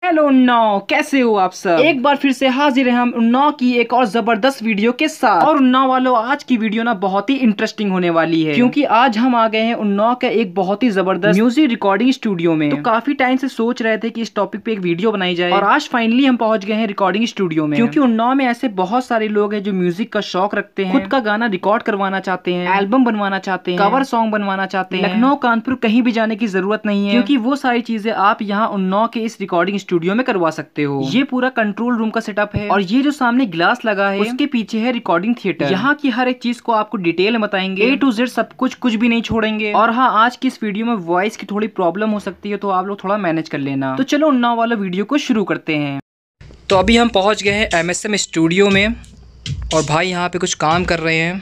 Hello Unnao, कैसे हो आप सब। एक बार फिर से हाजिर हैं हम उन्नाव की एक और जबरदस्त वीडियो के साथ। और उन्नाव वालों, आज की वीडियो ना बहुत ही इंटरेस्टिंग होने वाली है, क्योंकि आज हम आ गए हैं उन्नाव का एक बहुत ही जबरदस्त म्यूजिक रिकॉर्डिंग स्टूडियो में। तो काफी टाइम से सोच रहे थे कि इस टॉपिक पे एक वीडियो बनाई जाए, और आज फाइनली हम पहुंच गए हैं रिकॉर्डिंग स्टूडियो में। क्योंकि उन्नाव में ऐसे बहुत सारे लोग हैं जो म्यूजिक का शौक रखते हैं, खुद का गाना रिकॉर्ड करवाना चाहते हैं, एल्बम बनवाना चाहते हैं, कवर सॉन्ग बनवाना चाहते हैं। लखनऊ, कानपुर कहीं भी जाने की जरूरत नहीं है, क्योंकि वो सारी चीजें आप यहाँ उन्नाव के इस रिकॉर्डिंग स्टूडियो में करवा सकते हो। ये पूरा कंट्रोल रूम का सेटअप है, और ये जो सामने ग्लास लगा है उसके पीछे है रिकॉर्डिंग थिएटर। यहाँ की हर एक चीज को आपको डिटेल में बताएंगे, A to Z सब कुछ भी नहीं छोड़ेंगे। और हाँ, आज की इस वीडियो में वॉइस की थोड़ी प्रॉब्लम हो सकती है, तो आप लोग थोड़ा मैनेज कर लेना। तो चलो उन्नाव वाला वीडियो को शुरू करते हैं। तो अभी हम पहुंच गए हैं MSM स्टूडियो में, और भाई यहाँ पे कुछ काम कर रहे हैं।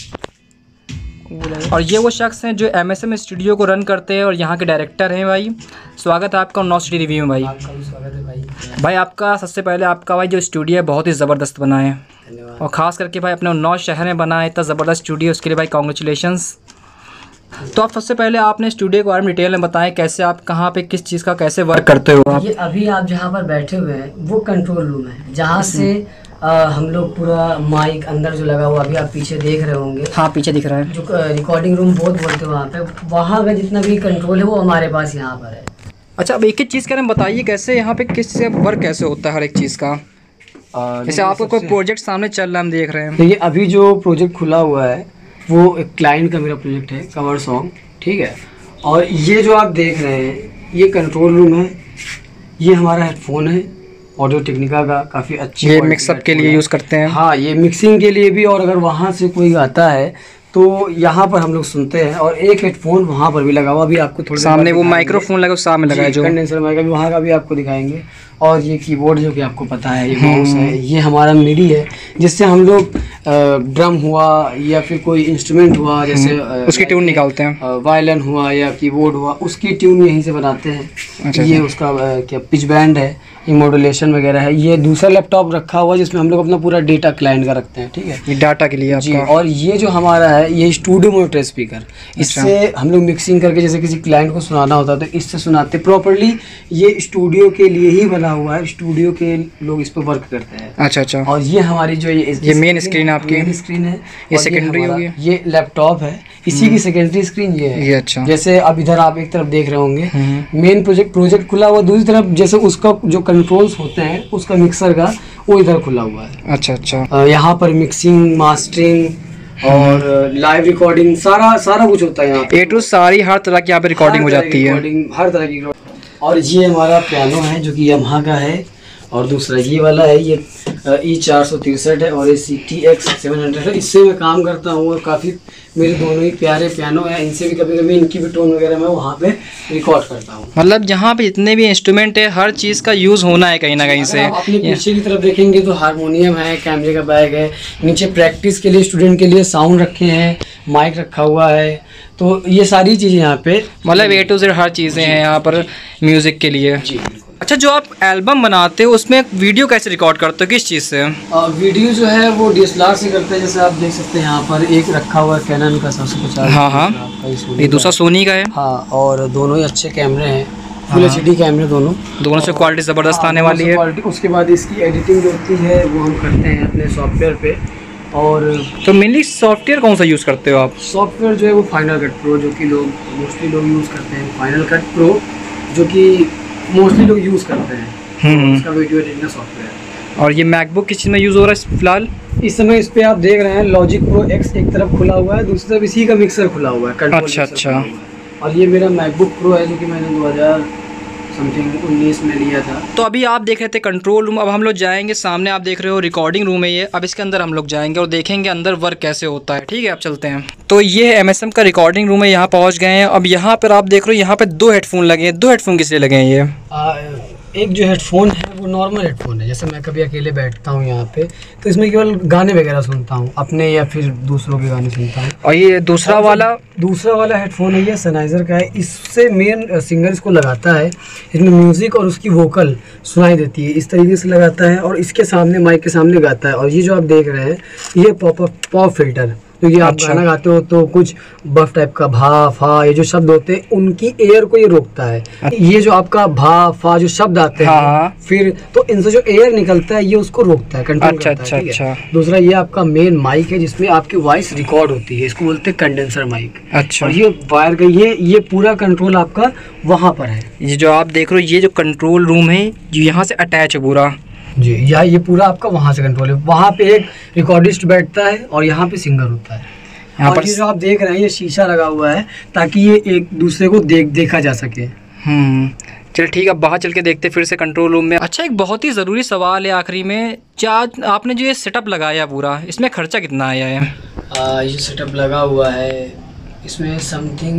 और ये वो शख्स हैं जो MSM स्टूडियो को रन करते हैं, और यहाँ के डायरेक्टर हैं। भाई स्वागत है आपका उन्नाव सिटी रिव्यू में। भाई आपका भी स्वागत है भाई। भाई आपका सबसे पहले आपका भाई जो स्टूडियो है बहुत ही ज़बरदस्त बना है, और ख़ास करके भाई अपने उन्नाव शहर में बना है इतना ज़बरदस्त स्टूडियो, उसके लिए भाई कॉन्ग्रेचुलेशंस। तो आप सबसे पहले आपने स्टूडियो के बारे में डिटेल में बताएं, कैसे आप कहाँ पे किस चीज़ का कैसे वर्क करते हो आप। ये अभी आप जहाँ पर बैठे हुए हैं वो कंट्रोल रूम है, जहाँ से हम लोग पूरा माइक अंदर जो लगा हुआ अभी आप पीछे देख रहे होंगे। हाँ, पीछे दिख रहा है जो रिकॉर्डिंग रूम बहुत बोलते हैं वहाँ पे, वहाँ का जितना भी कंट्रोल है वो हमारे पास यहाँ पर है। अच्छा, अब एक एक चीज़ के बारे में बताइए, कैसे यहाँ पे किस से वर्क कैसे होता है हर एक चीज़ का। जैसे आपका कोई प्रोजेक्ट सामने चल रहा है, हम देख रहे हैं। तो ये अभी जो प्रोजेक्ट खुला हुआ है वो एक क्लाइंट का मेरा प्रोजेक्ट है, कवर सॉन्ग, ठीक है। और ये जो आप देख रहे हैं ये कंट्रोल रूम है, ये हमारा हेडफोन है ऑडियो टेक्निका का, काफ़ी अच्छी, ये मिक्सअप के लिए यूज़ करते हैं। हाँ, ये मिक्सिंग के लिए भी, और अगर वहाँ से कोई गाता है तो यहाँ पर हम लोग सुनते हैं। और एक हेडफोन वहाँ पर भी लगा हुआ, अभी आपको थोड़ा सामने वो माइक्रोफोन लगा, सामने लगा है जो कंडेंसर माइक, अभी वहाँ का भी आपको दिखाएंगे। और ये कीबोर्ड जो कि आपको पता है, ये माउस है, ये हमारा मिडी है, जिससे हम लोग ड्रम हुआ या फिर कोई इंस्ट्रूमेंट हुआ, जैसे उसकी ट्यून निकालते हैं, वायलिन हुआ या कीबोर्ड हुआ, उसकी ट्यून यहीं से बनाते हैं। अच्छा, ये उसका क्या पिच बैंड है, ये मॉड्यूलेशन वगैरह है। ये दूसरा लैपटॉप रखा हुआ जिसमें हम लोग अपना पूरा डेटा क्लाइंट का रखते हैं, ठीक है, ये डाटा के लिए जी। आपका। और ये जो हमारा है ये स्टूडियो मोनिटर स्पीकर, इससे हम लोग मिक्सिंग करके जैसे किसी क्लाइंट को सुनाना होता है तो इससे सुनाते प्रॉपर्ली। ये स्टूडियो के लिए ही बना हुआ है, स्टूडियो के लोग इस पर वर्क करते हैं। अच्छा अच्छा। और ये हमारी जो ये मेन स्क्रीन आपकी, मेन स्क्रीन है, ये सेकेंडरी होगी, ये लैपटॉप है, इसी की सेकेंडरी स्क्रीन ये है। ये अच्छा। जैसे अब इधर आप एक तरफ देख रहे होंगे मेन प्रोजेक्ट खुला हुआ, दूसरी तरफ जैसे उसका जो कंट्रोल्स होते हैं उसका मिक्सर का, वो इधर खुला हुआ है। अच्छा अच्छा। यहाँ पर मिक्सिंग, मास्टरिंग और लाइव रिकॉर्डिंग सारा कुछ होता है यहाँ पे। A to सारी हर तरह की यहाँ पे रिकॉर्डिंग हो जाती है, हर तरह की। और ये हमारा पियानो है जो कि यामाहा का है, और दूसरा ये वाला है, ये E463 है, और ये TX 700 है। इससे मैं काम करता हूँ, और काफ़ी मेरे दोनों ही प्यारे पियानो हैं, इनसे भी कभी कभी इनकी भी टोन वगैरह मैं वहाँ पे रिकॉर्ड करता हूँ। मतलब जहाँ पे जितने भी इंस्ट्रूमेंट है हर चीज़ का यूज़ होना है कहीं ना कहीं से। अपने पीछे की तरफ देखेंगे तो हारमोनियम है, कैमरे का बैग है, नीचे प्रैक्टिस के लिए स्टूडेंट के लिए साउंड रखे हैं, माइक रखा हुआ है, तो ये सारी चीज़ें यहाँ पे, मतलब A to Z हर चीज़ें हैं यहाँ पर म्यूज़िक के लिए। जी। अच्छा, जो आप एल्बम बनाते हो उसमें वीडियो कैसे रिकॉर्ड करते हो, किस चीज़ से? वीडियो जो है वो DSLR से करते हैं, जैसे आप देख सकते हैं यहाँ पर एक रखा हुआ है कैनन का 750। हाँ हाँ, ये दूसरा सोनी का है। हाँ, और दोनों ही अच्छे कैमरे हैं, फुल HD कैमरे दोनों से क्वालिटी ज़बरदस्त आने वाली है। उसके बाद इसकी एडिटिंग जो होती है वो हम करते हैं अपने सॉफ्टवेयर पे। और तो मेनली सॉफ्टवेयर कौन सा यूज़ करते हो आप? सॉफ्टवेयर जो है वो फाइनल कट प्रो, जो कि लोग मोस्टली यूज़ करते हैं, फाइनल कट प्रो जो कि मोस्टली लोग यूज़ करते हैं, तो इसका वीडियो एडिटिंग का सॉफ्टवेयर। और ये मैकबुक किस चीज़ में यूज़ हो रहा है फिलहाल? इस समय इस पे आप देख रहे हैं लॉजिक प्रो X एक तरफ खुला हुआ है, दूसरी तरफ इसी का मिक्सर खुला हुआ है, कंट्रोल अच्छा अच्छा। और ये मेरा मैकबुक प्रो है जो कि मैंने 2019 में लिया था। तो अभी आप देख रहे थे कंट्रोल रूम, अब हम लोग जाएंगे सामने, आप देख रहे हो रिकॉर्डिंग रूम है ये। अब इसके अंदर हम लोग जाएंगे और देखेंगे अंदर वर्क कैसे होता है, ठीक है। आप चलते हैं। तो ये है MSM का रिकॉर्डिंग रूम है, यहाँ पहुँच गए हैं। अब यहाँ पर आप देख रहे हो यहाँ पे 2 हेडफोन लगे हैं। 2 हेडफोन किस लिए लगे हैं ये? एक जो हेडफोन है वो नॉर्मल हेडफोन है, जैसे मैं कभी अकेले बैठता हूँ यहाँ पे तो इसमें केवल गाने वगैरह सुनता हूँ, अपने या फिर दूसरों के गाने सुनता हूँ। और ये दूसरा वाला हेडफोन है, ये सनाइजर का है। इससे मेन सिंगर इसको लगाता है, इसमें म्यूज़िक और उसकी वोकल सुनाई देती है, इस तरीके से लगाता है, और इसके सामने माइक के सामने गाता है। और ये जो आप देख रहे हैं ये पॉप फिल्टर, क्योंकि आप गाना गाते हो तो कुछ बफ टाइप का भा फा ये जो शब्द होते हैं उनकी एयर को ये रोकता है। ये जो आपका भा फा जो शब्द आते हैं फिर तो इनसे जो एयर निकलता है ये उसको रोकता है, कंट्रोल करता है। ठीक है। दूसरा ये आपका मेन माइक है जिसमें आपकी वॉइस रिकॉर्ड होती है, इसको बोलते हैं कंडेंसर माइक। अच्छा। और ये वायर का ये पूरा कंट्रोल आपका वहाँ पर है। ये जो आप देख रहे हो ये जो कंट्रोल रूम है यहाँ से अटैच है पूरा जी, ये पूरा आपका वहाँ से कंट्रोल है। वहाँ पे एक रिकॉर्डिस्ट बैठता है और यहाँ पे सिंगर होता है। यहाँ पर ये जो आप देख रहे हैं ये शीशा लगा हुआ है ताकि ये एक दूसरे को देखा जा सके। चल ठीक है, अब बाहर चल के देखते फिर से कंट्रोल रूम में। अच्छा, एक बहुत ही ज़रूरी सवाल है आखिरी में, क्या आपने जो ये सेटअप लगाया पूरा इसमें खर्चा कितना आया है? ये सेटअप लगा हुआ है इसमें समथिंग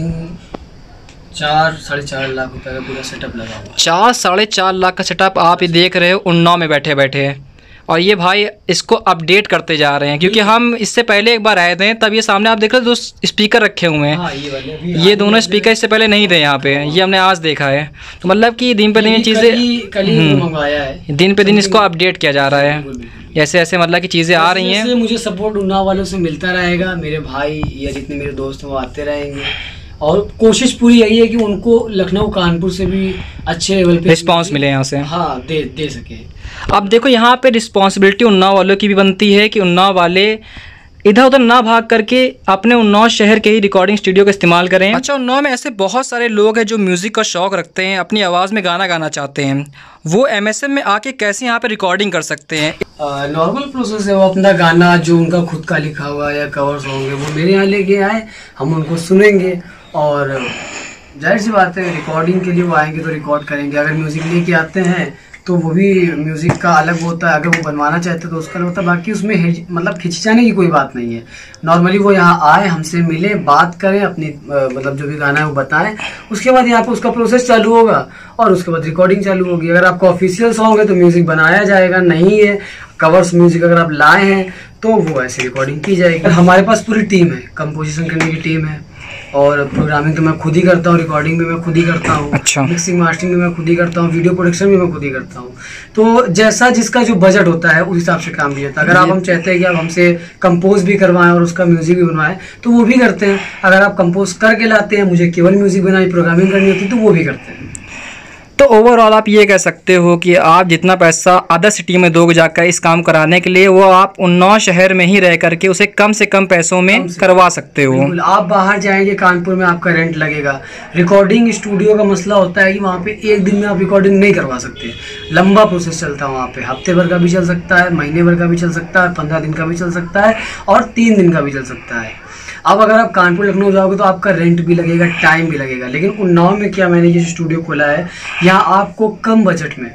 4-4.5 लाख रुपए का पूरा सेटअप लगा हुआ है। 4-4.5 लाख का सेटअप आप ये देख रहे हो उन्नाव में बैठे बैठे, और ये भाई इसको अपडेट करते जा रहे हैं क्योंकि हम इससे पहले एक बार आए थे तब ये सामने आप देख रहे हो 2 स्पीकर रखे हुए हैं। हाँ, ये दोनों स्पीकर इससे पहले नहीं थे यहाँ पे, ये हमने आज देखा है। तो मतलब कि दिन पे दिन ये चीज़ें मंगवाया है, दिन पे दिन इसको अपडेट किया जा रहा है, जैसे ऐसे मतलब की चीज़ें आ रही हैं। मुझे सपोर्ट उन्नाव वालों से मिलता रहेगा, मेरे भाई या जितने मेरे दोस्त हैं वो आते रहेंगे और कोशिश पूरी यही है कि उनको लखनऊ कानपुर से भी अच्छे लेवल पे रिस्पांस मिले यहाँ से। हाँ, दे सके। अब देखो यहाँ पे रिस्पॉन्सिबिलिटी उन्नाव वालों की भी बनती है कि उन्नाव वाले इधर उधर ना भाग करके अपने उन्नाव शहर के ही रिकॉर्डिंग स्टूडियो का इस्तेमाल करें। अच्छा, उन्नाव में ऐसे बहुत सारे लोग हैं जो म्यूज़िक का शौक़ रखते हैं, अपनी आवाज़ में गाना गाना चाहते हैं, वो MSM में आके कैसे यहाँ पे रिकॉर्डिंग कर सकते हैं? नॉर्मल प्रोसेस है, वो अपना गाना जो उनका खुद का लिखा हुआ या कवर सॉन्ग है वो मेरे यहाँ लेके आए, हम उनको सुनेंगे और जाहिर सी बात है रिकॉर्डिंग के लिए वो आएंगे तो रिकॉर्ड करेंगे। अगर म्यूज़िक लेके आते हैं तो वो भी म्यूज़िक का अलग होता है, अगर वो बनवाना चाहते तो उसका अलग होता है। बाकी उसमें मतलब खिंचाने की कोई बात नहीं है। नॉर्मली वो यहाँ आए, हमसे मिले, बात करें, अपनी मतलब जो भी गाना है वो बताएं, उसके बाद यहाँ पे उसका प्रोसेस चालू होगा और उसके बाद रिकॉर्डिंग चालू होगी। अगर आपका ऑफिशियल सॉन्ग है तो म्यूज़िक बनाया जाएगा, नहीं है कवर्स म्यूज़िक अगर आप लाए हैं तो वो ऐसे रिकॉर्डिंग की जाएगी। हमारे पास पूरी टीम है, कंपोजिशन करने की टीम है और प्रोग्रामिंग तो मैं खुद ही करता हूँ, रिकॉर्डिंग भी मैं खुद ही करता हूँ। अच्छा। मिक्सिंग मास्टरिंग भी मैं खुद ही करता हूँ, वीडियो प्रोडक्शन भी मैं खुद ही करता हूँ। तो जैसा जिसका जो बजट होता है उस हिसाब से काम भी होता है। अगर आप हम चाहते हैं कि आप हमसे कंपोज भी करवाएं और उसका म्यूजिक भी बनवाएं तो वो भी करते हैं। अगर आप कंपोज करके लाते हैं, मुझे केवल म्यूजिक बनाई प्रोग्रामिंग करनी होती है तो वो भी करते हैं। तो ओवरऑल आप ये कह सकते हो कि आप जितना पैसा अदर सिटी में दोगे जाकर इस काम कराने के लिए, वो आप उन्नाव शहर में ही रह करके उसे कम से कम पैसों में करवा सकते हो। आप बाहर जाएंगे कानपुर में आपका रेंट लगेगा। रिकॉर्डिंग स्टूडियो का मसला होता है कि वहाँ पे एक दिन में आप रिकॉर्डिंग नहीं करवा सकते, लंबा प्रोसेस चलता है वहाँ पे। हफ्ते भर का भी चल सकता है, महीने भर का भी चल सकता है, 15 दिन का भी चल सकता है और 3 दिन का भी चल सकता है। अब अगर आप कानपुर लखनऊ जाओगे तो आपका रेंट भी लगेगा, टाइम भी लगेगा। लेकिन उन्नाव में क्या, मैंने ये स्टूडियो खोला है यहाँ आपको कम बजट में,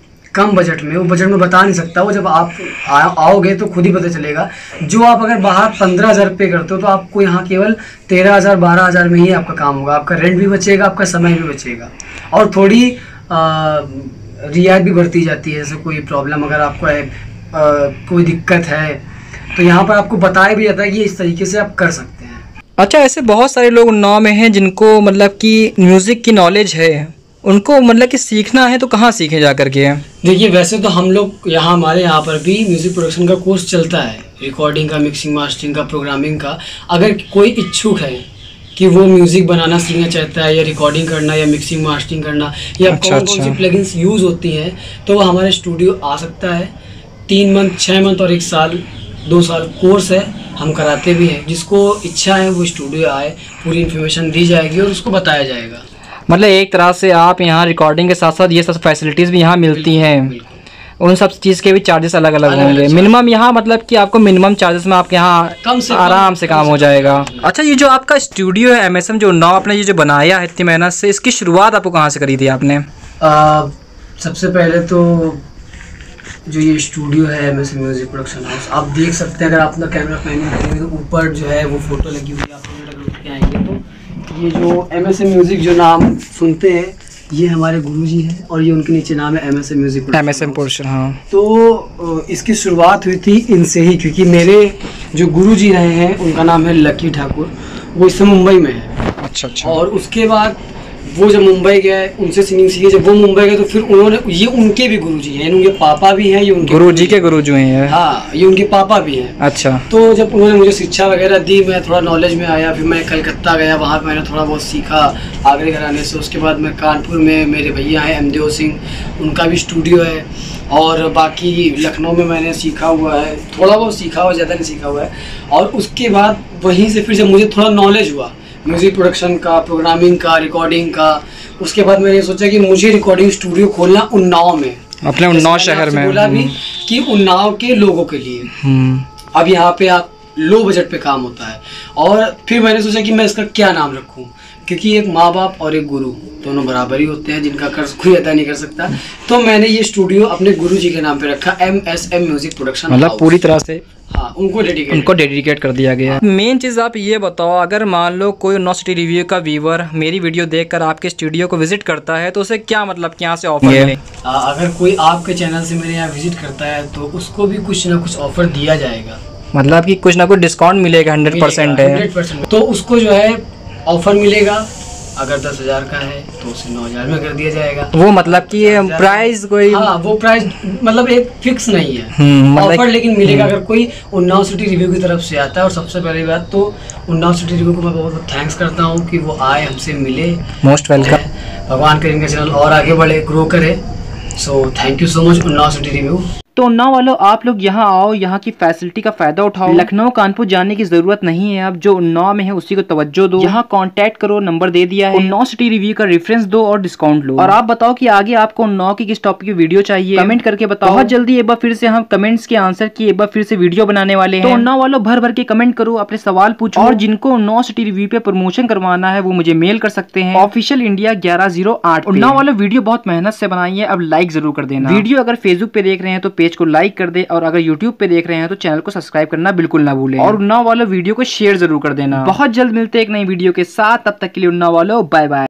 वो बजट में बता नहीं सकता, वो जब आप आओगे तो खुद ही पता चलेगा। जो आप अगर बाहर 15,000 पे करते हो तो आपको यहाँ केवल 13,000-12,000 में ही आपका काम होगा। आपका रेंट भी बचेगा, आपका समय भी बचेगा और थोड़ी रियायत भी बढ़ती जाती है। जैसे कोई प्रॉब्लम अगर आपको है, कोई दिक्कत है तो यहाँ पर आपको बताया भी जाता है कि इस तरीके से आप कर सकते हैं। अच्छा, ऐसे बहुत सारे लोग उन्नाव में हैं जिनको मतलब कि म्यूज़िक की नॉलेज है, उनको मतलब कि सीखना है तो कहाँ सीखे जा करके? देखिए, वैसे तो हम लोग यहाँ हमारे यहाँ पर भी म्यूज़िक प्रोडक्शन का कोर्स चलता है, रिकॉर्डिंग का, मिक्सिंग मास्टरिंग का, प्रोग्रामिंग का। अगर कोई इच्छुक है कि वो म्यूज़िक बनाना सीखना चाहता है या रिकॉर्डिंग करना या मिक्सिंग मास्टरिंग करना या कौन कौन सी प्लगइन्स यूज़ होती हैं तो वो हमारे स्टूडियो आ सकता है। 3 मंथ, 6 मंथ और 1 साल, 2 साल कोर्स है, हम कराते भी हैं। जिसको इच्छा है वो स्टूडियो आए, पूरी इन्फॉर्मेशन दी जाएगी और उसको बताया जाएगा। मतलब एक तरह से आप यहाँ रिकॉर्डिंग के साथ साथ ये सब फैसिलिटीज़ भी यहाँ मिलती हैं, उन सब चीज़ के भी चार्जेस अलग अलग होंगे। मिनिमम यहाँ मतलब कि आपको मिनिमम चार्जेस में आपके यहाँ आराम से काम हो जाएगा। अच्छा, ये जो आपका स्टूडियो है MSM जो उन्नाव आपने ये जो बनाया है इतनी मेहनत से, इसकी शुरुआत आपको कहाँ से करी थी आपने? सबसे पहले तो जो ये स्टूडियो है MSM म्यूजिक प्रोडक्शन हाउस, आप देख सकते हैं। अगर आप अपना कैमरा पैनिंग करेंगे तो ऊपर जो है वो फोटो लगी हुई है, आप लोग के आएंगे तो ये जो MSM म्यूजिक जो नाम सुनते हैं ये हमारे गुरुजी हैं और ये उनके नीचे नाम है MSM म्यूजिक प्रोडक्शन। हाँ, तो इसकी शुरुआत हुई थी इनसे ही, क्योंकि मेरे जो गुरुजी रहे हैं उनका नाम है लकी ठाकुर, वो इस समय मुंबई में है। अच्छा। और उसके बाद वो जब मुंबई गए, उनसे सिंगिंग सीखी। जब वो मुंबई गए तो फिर उन्होंने, ये उनके भी गुरुजी हैं, उनके पापा भी हैं, ये उनके गुरुजी के गुरुजी हैं। हाँ, ये उनके पापा भी हैं। अच्छा। तो जब उन्होंने मुझे शिक्षा वगैरह दी, मैं थोड़ा नॉलेज में आया। फिर मैं कलकत्ता गया, वहाँ पे मैंने थोड़ा बहुत सीखा आगरे घराने से। उसके बाद मैं कानपुर में, मेरे भैया हैं अमदेव सिंह, उनका भी स्टूडियो है। और बाकी लखनऊ में मैंने सीखा हुआ है, थोड़ा बहुत सीखा हुआ, ज़्यादा नहीं सीखा हुआ है। और उसके बाद वहीं से फिर जब मुझे थोड़ा नॉलेज हुआ म्यूज़िक प्रोडक्शन का, प्रोग्रामिंग का, रिकॉर्डिंग का, उसके बाद मैंने सोचा कि मुझे रिकॉर्डिंग स्टूडियो खोलना उन्नाव में, अपने उन्नाव शहर में। बोला भी कि उन्नाव के लोगों के लिए। अब यहाँ पे आप लो बजट पे काम होता है। और फिर मैंने सोचा कि मैं इसका क्या नाम रखूँ, क्योंकि एक माँ बाप और एक गुरु दोनों बराबर ही होते हैं, जिनका कर्ज कोई अदा नहीं कर सकता। तो मैंने ये स्टूडियो अपने गुरु जी के नाम पे रखा, MSM म्यूजिक प्रोडक्शन। मतलब पूरी तरह से हाँ, उनको डेडिकेट कर दिया गया है। मेन चीज़ आप ये बताओ, अगर मान लो कोई नौ सिटी रिव्यू का व्यूअर मेरी वीडियो देखकर आपके स्टूडियो को विजिट करता है तो उसे क्या मतलब यहाँ से ऑफर मिले? अगर कोई आपके चैनल से मेरे यहाँ विजिट करता है तो उसको भी कुछ ना कुछ ऑफर दिया जाएगा। मतलब कि कुछ ना कुछ डिस्काउंट मिलेगा। 100% है। 100%। तो उसको जो है ऑफर मिलेगा। अगर 10,000 का है तो उसे 9,000 में कर दिया जाएगा। वो मतलब कि प्राइस कोई, हाँ, वो प्राइस मतलब एक फिक्स नहीं है मतलब ऑफर, लेकिन मिलेगा अगर कोई उन्नाव सिटी रिव्यू की तरफ से आता है। और सबसे पहली बात तो उन्नाव सिटी रिव्यू को मैं बहुत बहुत थैंक्स करता हूँ कि वो आए, हमसे मिले। Most welcome. भगवान करें इनका चैनल और आगे बढ़े, ग्रो करे। So thank you so much Unnao city review. तो उन्नाव वालों, आप लोग यहाँ आओ, यहाँ की फैसिलिटी का फायदा उठाओ। लखनऊ कानपुर जाने की जरूरत नहीं है। अब जो उन्नाव में है उसी को तवज्जो दो। यहाँ कांटेक्ट करो, नंबर दे दिया है। उन्नाव सिटी रिव्यू का रेफरेंस दो और डिस्काउंट लो। और आप बताओ कि आगे आपको उन्नाव की किस टॉपिक की वीडियो चाहिए, कमेंट करके बताओ। बहुत जल्दी एक बार फिर से हम कमेंट्स के आंसर की एक बार फिर से वीडियो बनाने वाले हैं। तो उन्नाव वालों, भर भर के कमेंट करो, अपने सवाल पूछो। और जिनको उन्नाव सिटी रिव्यू पे प्रमोशन करवाना है वो मुझे मेल कर सकते हैं, ऑफिशियल इंडिया 1108। उन्नाव वालों, वीडियो बहुत मेहनत से बनाई है, अब लाइक जरूर कर देना। वीडियो अगर फेसबुक पे देख रहे हैं तो पेज को लाइक कर दे, और अगर YouTube पे देख रहे हैं तो चैनल को सब्सक्राइब करना बिल्कुल ना भूलें। और उन्नाव वालों, वीडियो को शेयर जरूर कर देना। बहुत जल्द मिलते हैं एक नई वीडियो के साथ, तब तक के लिए उन्नाव वालों, बाय बाय।